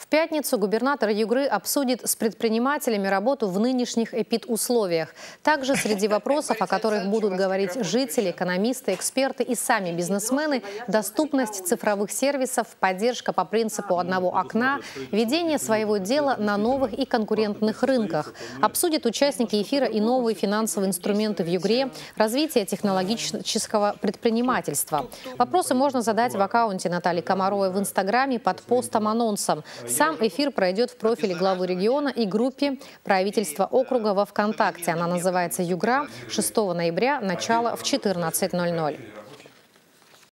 В пятницу губернатор Югры обсудит с предпринимателями работу в нынешних эпидусловиях. Также среди вопросов, о которых будут говорить жители, экономисты, эксперты и сами бизнесмены, доступность цифровых сервисов, поддержка по принципу одного окна, ведение своего дела на новых и конкурентных рынках. Обсудят участники эфира и новые финансовые инструменты в Югре, развитие технологического предпринимательства. Вопросы можно задать в аккаунте Натальи Комаровой в Инстаграме под постом-анонсом. Сам эфир пройдет в профиле главы региона и группе правительства округа во ВКонтакте. Она называется «Югра». 6 ноября, начало в 14:00.